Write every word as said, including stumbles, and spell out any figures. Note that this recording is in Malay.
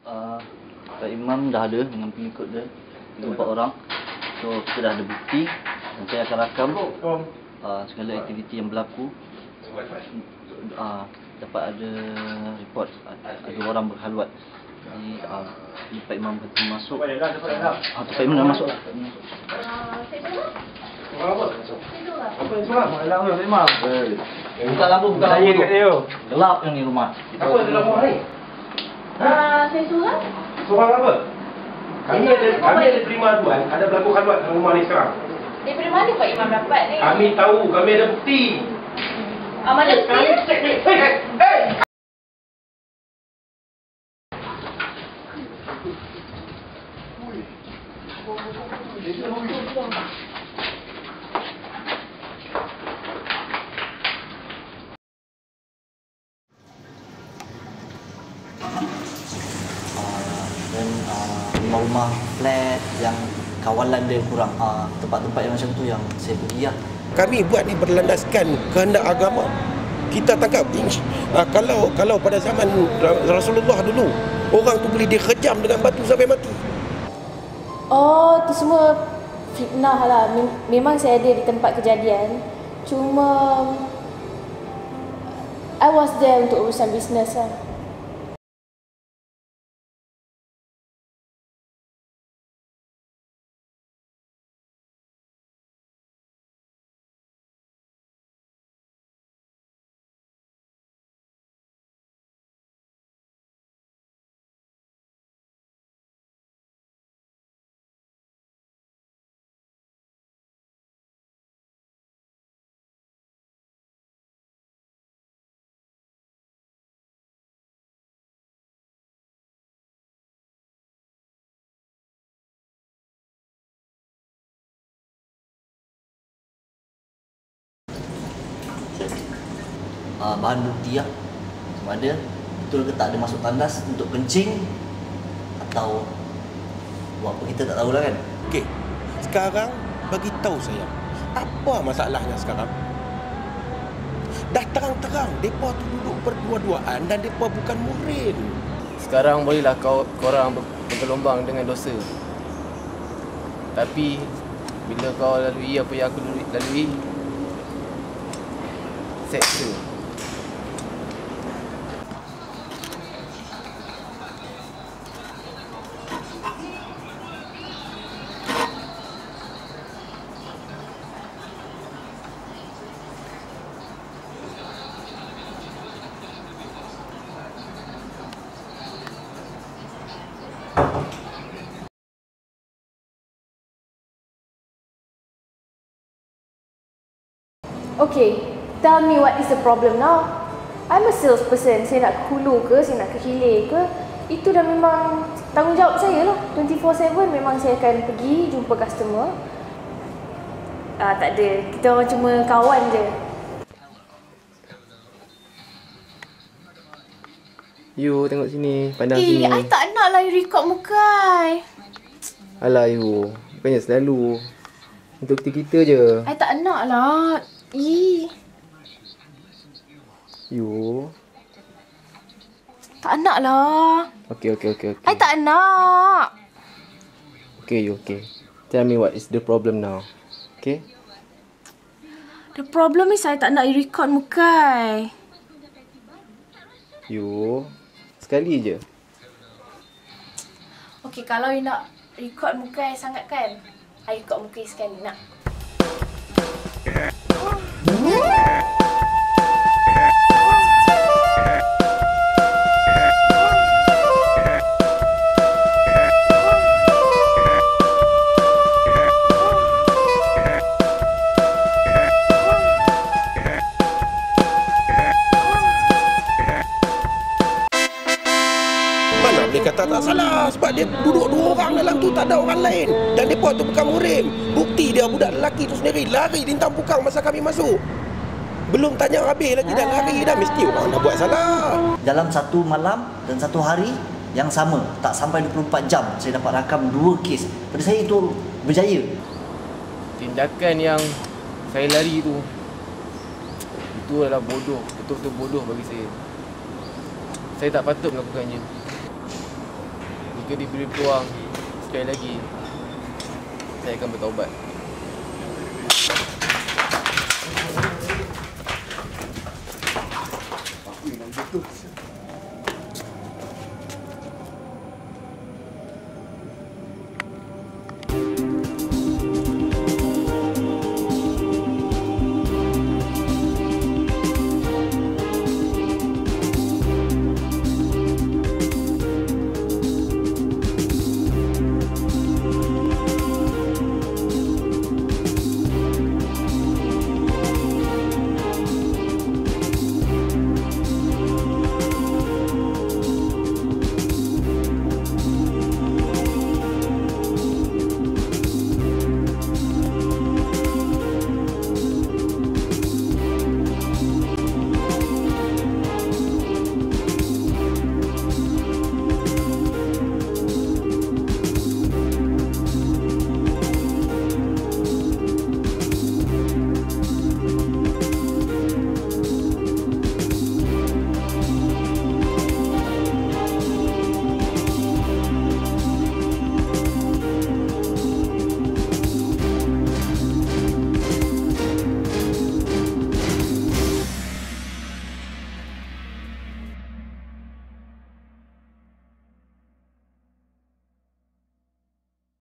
Uh, Pak Imam dah ada dengan pengikut dia, empat orang. So kita dah ada bukti dan saya akan rakam uh, segala aktiviti yang berlaku. Uh, dapat ada report ada orang berkhalwat. Jadi uh, Pak Imam kata masuk. Ah, Pak Imam dah masuk. Orang apa? Apa yang seorang? Malam ni Pak Imam. Buka lampu, buka lampu tu. Gelap yang ni rumah. Apa dalam rumah ni? Ah, saya seorang. Seorang apa? Kami ada kami ada terima aduan, ada berlaku khalwat dalam rumah ni sekarang. Daripada mana Pak Imam dapat ni? Kami tahu, kami ada bukti. Ah, mana bukti? Kami cek ni. Hei, hei, hei. Dan uh, rumah-rumah flat yang kawalan dia kurang, uh, tempat-tempat yang macam tu yang saya pergi lah. Kami buat ni berlandaskan kehendak agama. Kita tangkap uh, kalau kalau pada zaman Rasulullah dulu, orang tu boleh dikejam dengan batu sampai mati. Oh, tu semua fitnah lah. Memang saya ada di tempat kejadian. Cuma I was there untuk urusan bisnes lah. Uh, bahan bukti lah, sama ada betul ke tak ada masuk tandas untuk kencing atau buat apa, kita tak tahulah kan. Okey. Sekarang bagi tahu saya, apa masalahnya sekarang? Dah terang-terang depa tu duduk berdua-duaan dan depa bukan murid. Sekarang bolehlah kau korang bergelombang dengan dosa. Tapi bila kau lalui apa yang aku lalui, seksa. Okay, tell me what is the problem now? I'm a salesperson. Saya nak ke hulu ke, saya nak ke hilir ke, itu dah memang tanggungjawab saya lah. dua puluh empat tujuh memang saya akan pergi jumpa customer. Ah, tak ada. Kita orang cuma kawan je. You tengok sini, pandang Eh, sini. I tak nak lah you record muka I. Alah you, bukannya selalu. Untuk kita-kita je. I tak nak lah. Ih. You. Tak nak lah. Okay, okay, okay, okay. I tak nak. Okay, you okay. Tell me what is the problem now. Okay? The problem is I tak nak you record muka I. You. Sekali je. Okay, kalau you nak record muka I sangat kan, I record muka I sekali nak. Mana boleh kata tak salah, sebab dia duduk dua orang dalam tu, tak ada orang lain. Dan depa tu bukan murim. Bukti dia budak lelaki tu sendiri lari lintang pukang masa kami masuk. Belum tanya habis lagi dah lari dah, mesti orang dah buat salah. Dalam satu malam dan satu hari yang sama, tak sampai dua puluh empat jam, saya dapat rakam dua kes. Pada saya itu berjaya. Tindakan yang saya lari tu, itu adalah bodoh, betul-betul bodoh bagi saya. Saya tak patut melakukannya. Jika diberi peluang sekali lagi, saya akan bertaubat. Aku yang betul.